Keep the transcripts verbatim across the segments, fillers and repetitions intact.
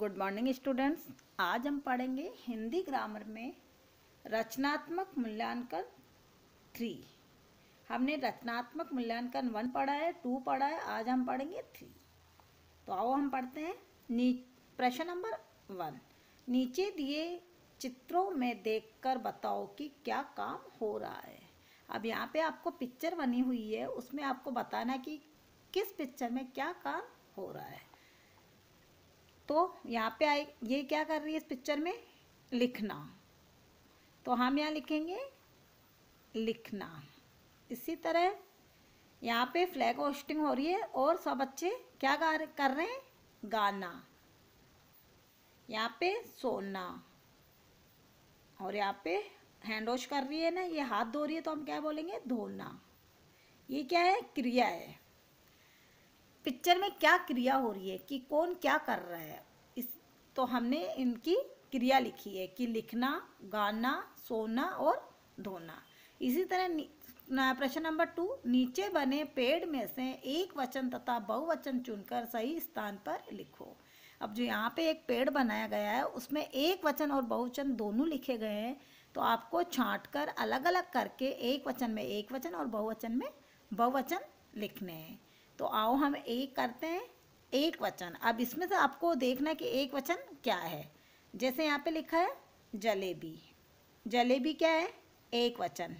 Good morning students. आज हम पढ़ेंगे हिंदी ग्रामर में रचनात्मक मूल्यांकन थ्री। हमने रचनात्मक मूल्यांकन वन पढ़ा है, टू पढ़ा है, आज हम पढ़ेंगे थ्री। तो आओ हम पढ़ते हैं। नी प्रश्न नंबर वन, नीचे दिए चित्रों में देखकर बताओ कि क्या काम हो रहा है। अब यहाँ पे आपको पिक्चर बनी हुई है, उसमें आपको बताना कि किस पिक्चर में क्या काम हो रहा है। तो यहाँ पे आए, ये क्या कर रही है इस पिक्चर में, लिखना। तो हम यहाँ लिखेंगे लिखना। इसी तरह यहाँ पे फ्लैग होस्टिंग हो रही है और सब बच्चे क्या गा कर रहे हैं, गाना। यहाँ पे सोना और यहाँ पे हैंड वॉश कर रही है ना, ये हाथ धो रही है, तो हम क्या बोलेंगे, धोना। ये क्या है, क्रिया है। पिक्चर में क्या क्रिया हो रही है कि कौन क्या कर रहा है, इस तो हमने इनकी क्रिया लिखी है कि लिखना, गाना, सोना और धोना। इसी तरह प्रश्न नंबर टू, नीचे बने पेड़ में से एक वचन तथा बहुवचन चुनकर सही स्थान पर लिखो। अब जो यहाँ पे एक पेड़ बनाया गया है उसमें एक वचन और बहुवचन दोनों लिखे गए हैं, तो आपको छांट कर अलग अलग करके एक वचन में एक वचन और बहुवचन में बहुवचन लिखने हैं। तो आओ हम एक करते हैं, एक वचन। अब इसमें से आपको देखना है कि एक वचन क्या है। जैसे यहाँ पे लिखा है जलेबी, जलेबी क्या है, एक वचन।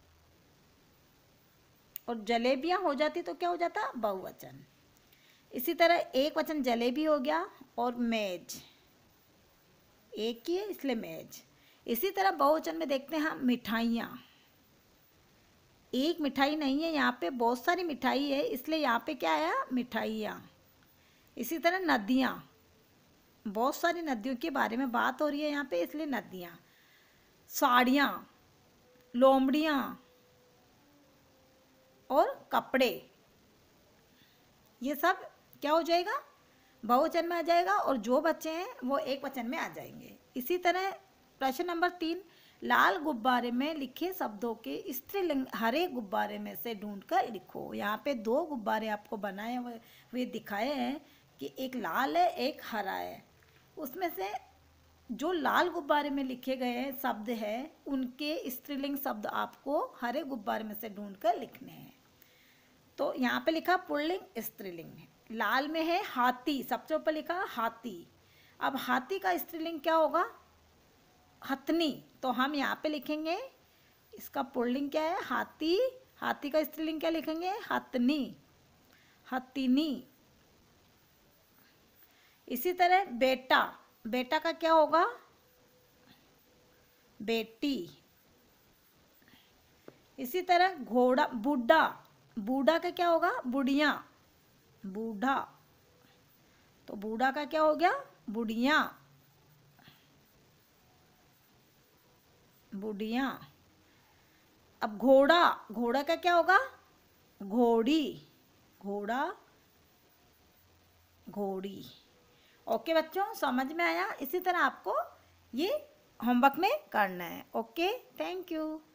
और जलेबियां हो जाती तो क्या हो जाता, बहुवचन। इसी तरह एक वचन जलेबी हो गया और मेज, एक ही है इसलिए मेज। इसी तरह बहुवचन में देखते हैं हम मिठाइयाँ, एक मिठाई नहीं है, यहाँ पे बहुत सारी मिठाई है, इसलिए यहाँ पे क्या आया, मिठाइयाँ। इसी तरह नदियाँ, बहुत सारी नदियों के बारे में बात हो रही है यहाँ पे, इसलिए नदियाँ। साड़ियाँ, लोमड़ियाँ और कपड़े, ये सब क्या हो जाएगा, बहुवचन में आ जाएगा, और जो बच्चे हैं वो एक वचन में आ जाएंगे। इसी तरह प्रश्न नंबर तीन, लाल गुब्बारे में लिखे शब्दों के स्त्रीलिंग हरे गुब्बारे में से ढूंढकर लिखो। यहाँ पे दो गुब्बारे आपको बनाए हुए दिखाए हैं कि एक लाल है एक हरा है। उसमें से जो लाल गुब्बारे में लिखे गए हैं शब्द है, उनके स्त्रीलिंग शब्द आपको हरे गुब्बारे में से ढूंढकर लिखने हैं। तो यहाँ पे लिखा पुल्लिंग स्त्रीलिंग, लाल में है हाथी, सबसे ऊपर लिखा हाथी। अब हाथी का स्त्रीलिंग क्या होगा, हथनी। तो हम यहाँ पे लिखेंगे इसका पुल्लिंग क्या है, हाथी। हाथी का स्त्रीलिंग क्या लिखेंगे, हथनी, हथिनी। इसी तरह बेटा, बेटा का क्या होगा, बेटी। इसी तरह घोड़ा, बूढ़ा, बूढ़ा का क्या होगा, बुढ़िया, बूढ़ा। तो बूढ़ा का क्या हो गया, बुढ़िया, बुढ़िया। अब घोड़ा, घोड़ा का क्या होगा, घोड़ी, घोड़ा, घोड़ी। ओके बच्चों, समझ में आया। इसी तरह आपको ये होमवर्क में करना है। Okay, thank you.